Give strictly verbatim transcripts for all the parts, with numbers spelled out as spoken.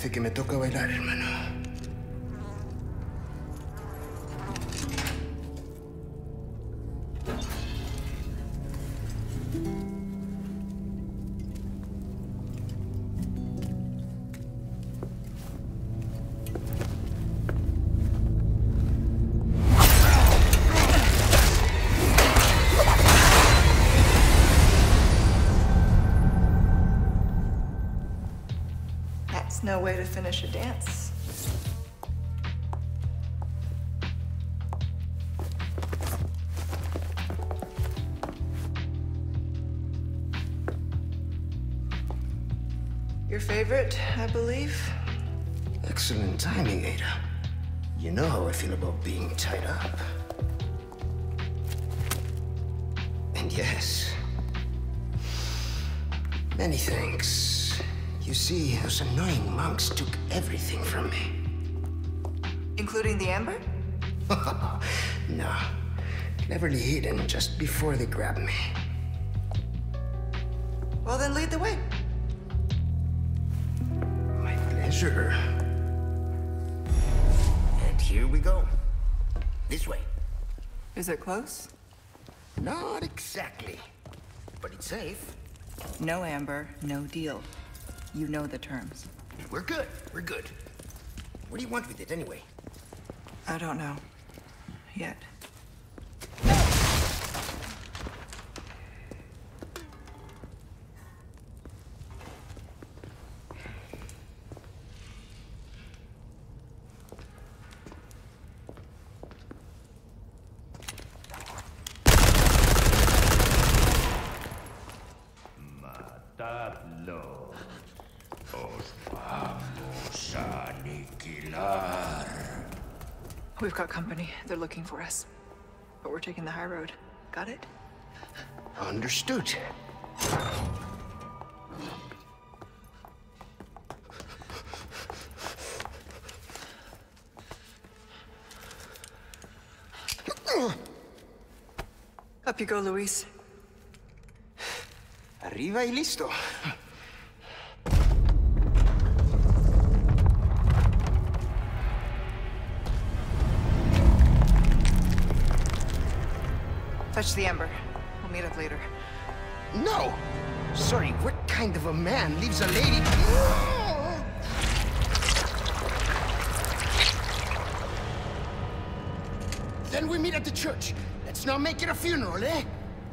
Parece que me toca bailar, hermano. No way to finish a dance. Your favorite, I believe? Excellent timing, Ada. You know how I feel about being tied up. And yes, many thanks. You see, those annoying monks took everything from me. Including the amber? No. Cleverly hidden just before they grabbed me. Well, then lead the way. My pleasure. And here we go. This way. Is it close? Not exactly. But it's safe. No amber, no deal. You know the terms. We're good. We're good. What do you want with it anyway? I don't know. Yet. Matadlo. Os vamos a aniquilar. We've got company. They're looking for us. But we're taking the high road. Got it? Understood. Up you go, Luis. Arriba y listo. Touch the amber. We'll meet up later. No! Sorry, what kind of a man leaves a lady... Then we meet at the church. Let's not make it a funeral, eh?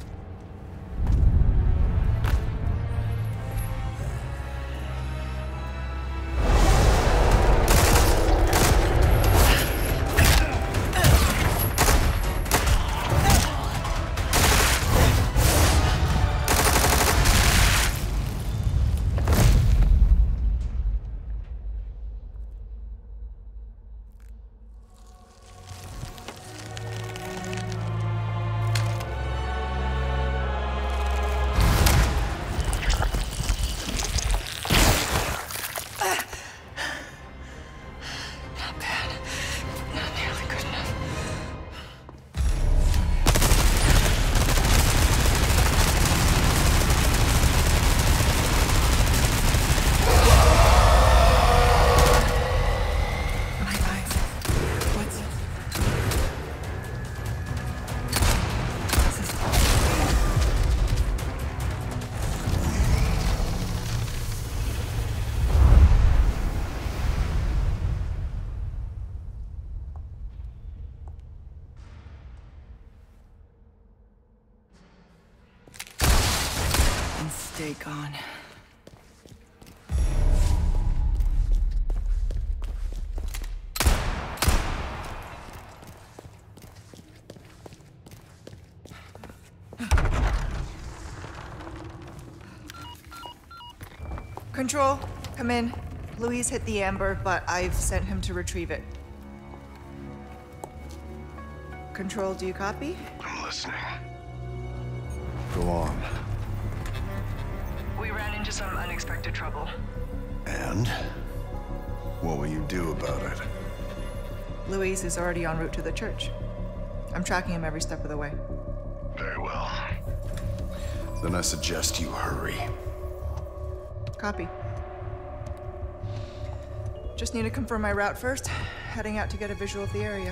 Stay gone. Control, come in. Luis hit the amber, but I've sent him to retrieve it. Control, do you copy? I'm listening. Go on. We ran into some unexpected trouble. And? What will you do about it? Luis is already en route to the church. I'm tracking him every step of the way. Very well. Then I suggest you hurry. Copy. Just need to confirm my route first. Heading out to get a visual of the area.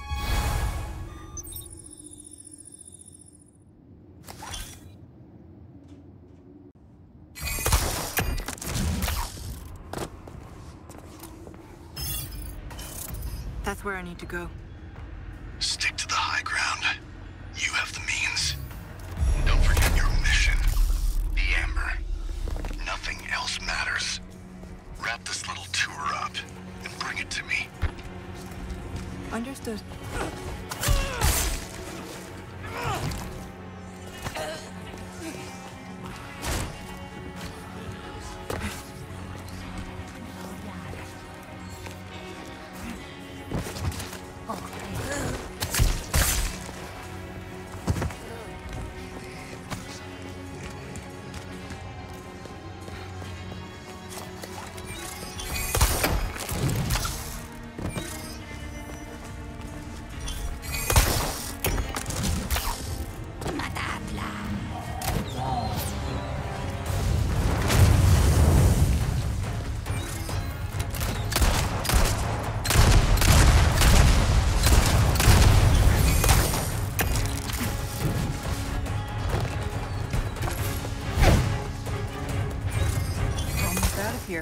That's where I need to go. Stick to the high ground. You have the means. Don't forget your mission. The Amber. Nothing else matters. Wrap this little tour up and bring it to me. Understood. Here.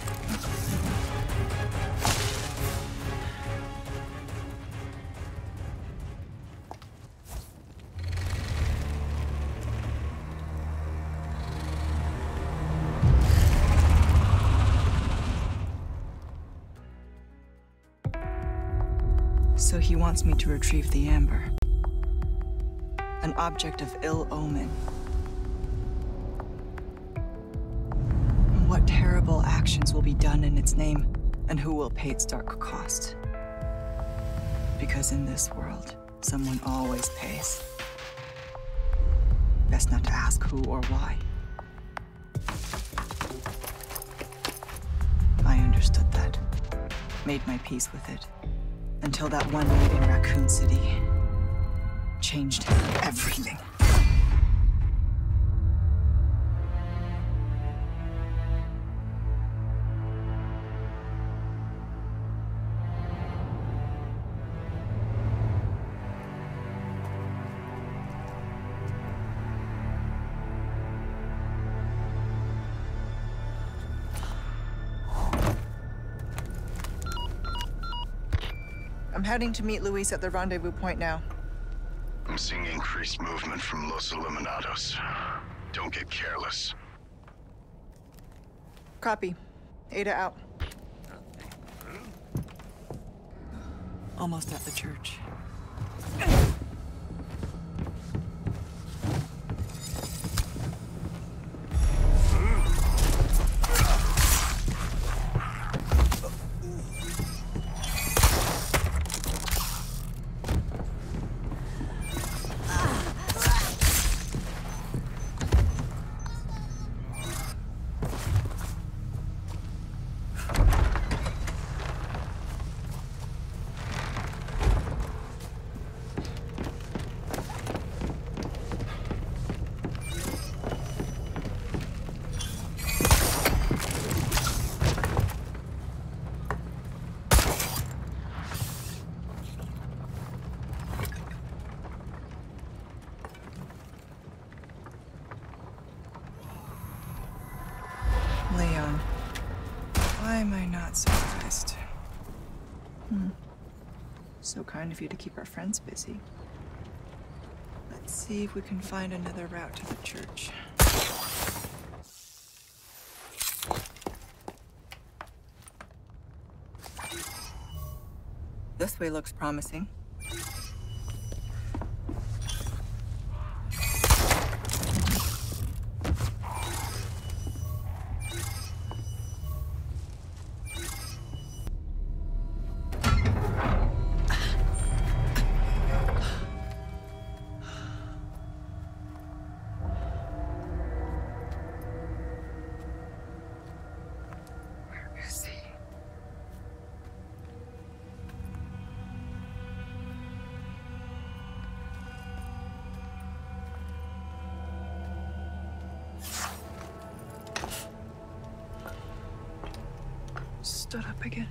So he wants me to retrieve the Amber. An object of ill omen. What terrible actions will be done in its name, and who will pay its dark cost? Because in this world, someone always pays. Best not to ask who or why. I understood that. Made my peace with it. Until that one night in Raccoon City changed everything. I'm heading to meet Luis at the rendezvous point now. I'm seeing increased movement from Los Illuminados. Don't get careless. Copy. Ada out. Almost at the church. Leon, why am I not surprised? Hmm. So kind of you to keep our friends busy. Let's see if we can find another route to the church. This way looks promising. stood up again.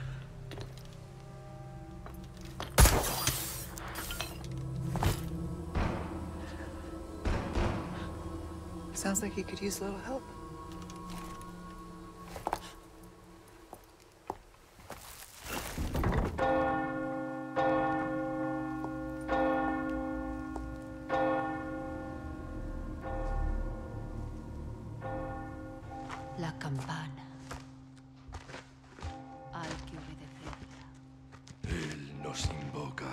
Sounds like he could use a little help. La campana. Hay que obedecerla. Él nos invoca.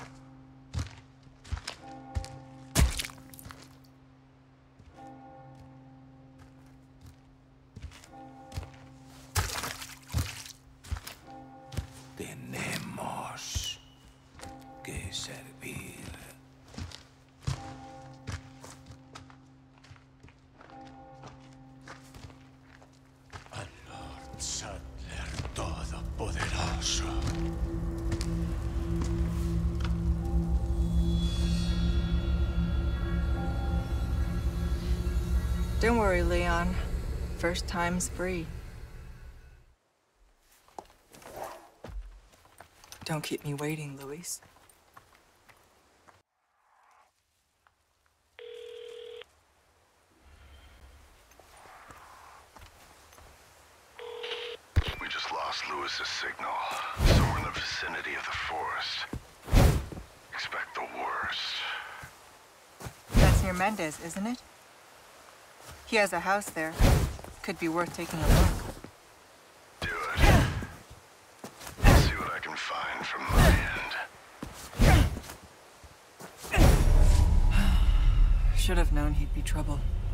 Tenemos que servir. Al Lord Saddler Todopoderoso. Don't worry, Leon. First time's free. Don't keep me waiting, Luis. We just lost Lewis's signal. Somewhere in the vicinity of the forest. Expect the worst. That's near Mendez, isn't it? He has a house there. Could be worth taking a look. Do it. See what I can find from my end. Should have known he'd be trouble.